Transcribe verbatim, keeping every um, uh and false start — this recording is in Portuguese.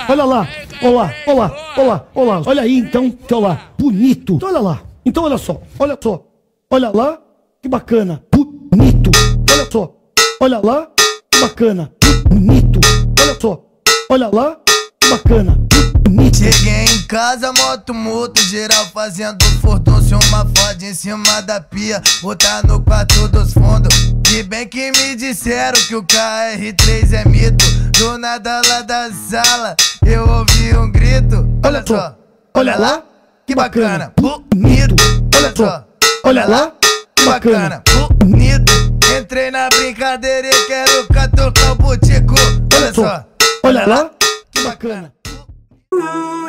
Olha lá, olha lá, olha lá, olha lá, olha lá. Olha aí então, olha lá, bonito. Então, olha lá, então olha só, olha só. Olha lá, que bacana, bonito. Olha só, olha lá, que bacana, bonito. Olha só, olha lá, que bacana, bonito. Cheguei em casa, moto multa, geral fazendo furdúncio, uma foda em cima da pia, botar no quarto dos fundos. Se bem que me disseram que o K R três é mito. Do nada lá da sala, eu ouvi um grito. Olha só, olha lá, que bacana, bonito. Olha só, olha lá, que bacana, bonito. Entrei na brincadeira e quero catucar o butico. Olha só, olha lá, que bacana.